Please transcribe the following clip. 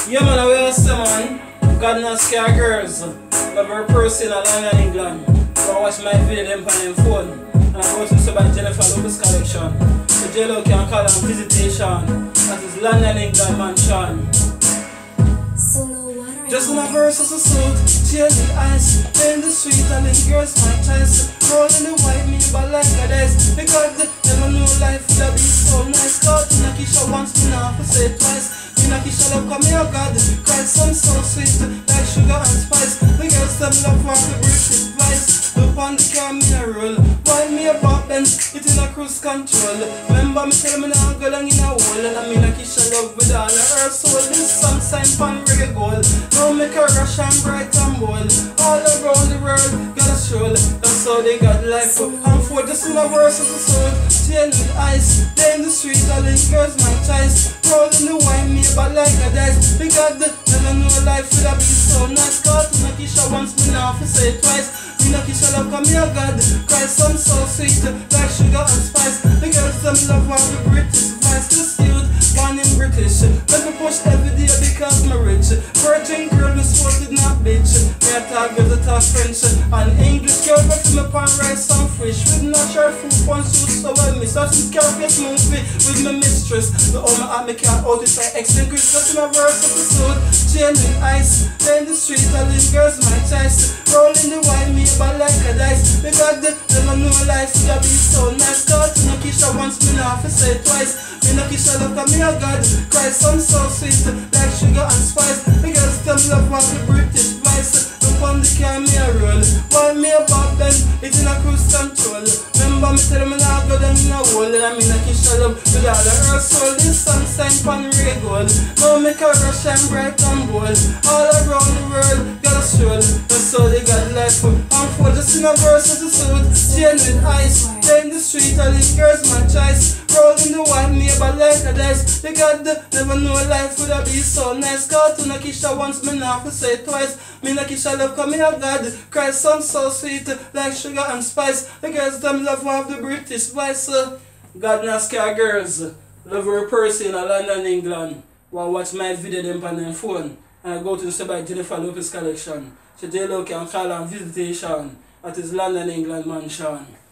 Yeah man, I will say man, God NASCAR girls, love her person in London, England. Go watch my video them on them phone. And I go to somebody Jennifer Lopez collection. So J-Lo can call on visitation. That is London, England mansion. Just in a verse as a suit, chill with ice, in the street and then girls my choice. Rolling the white me but like a dice. Because they never know life would be so nice. God to Nakisha once, me now for say twice. Me Nakisha love come here God, Christ some so sweet, like sugar and spice. The girls them love want to break this vice. Look on the car me a roll, while me a bop and it in a cruise control. Remember me tell me now go down in a hole. And I mean Nakisha love with all of her soul. This song sign pan reggae gold. Now make her rush and bright and bold. All around the world, got a stroll. That's how they got life. And for just in a verse of the soul, chain with ice. They in the street, all these girls my choice. Rolling the wine, me but like a dice. Because they never know life would have been so nice. Cause to Nakisha once, me now for say twice. Me Nakisha love come here God, Christ some so sweet, like sugar and spice. The girls them love all the British vice. This youth, born in British. Let me push every day because me rich. Virgin girl, me sorted not bitch. Me a talk girls, I talk French and English. Girl, but me pan rice and fish. With natural food, one suit, so I miss. That's me carpet movie with my mistress. The owner at me can't out if I extinguish. Just in a verse episode, chain with ice. Then the street, all these girls my choice. Rolling the wine, me but like a dice. Because they never know life would have been so nice. Cause to Nakisha once, me now for say twice. Me Nakisha love come here God, Christ some so sweet, like sugar and spice. The girls them love want the British vice. Look on the car me a roll, while me a pop then it's in a cruise control. Remember me tell me now go down in a hole. And I mean Nakisha love with all of her soul. This song sign pan reggae gold. Now make her rush and bright and bold. All around the world, got a stroll. That's how they got life. And for just in a verse as a suit, chain with ice. They in the street, all these girls my choice. Rolling the wine, me but like a dice. They got the never know life would have been so nice. Cause to Nakisha once, me now for say twice. Me Nakisha love come here God, Christ some so sweet, like sugar and spice. The girls them love one of the British vice. God NASCAR girls, love her person in London, England. Wanna watch my video them on their phone. And I go to the store by Jennifer Lopez collection. So J-Lo can call on visitation at his London, England mansion.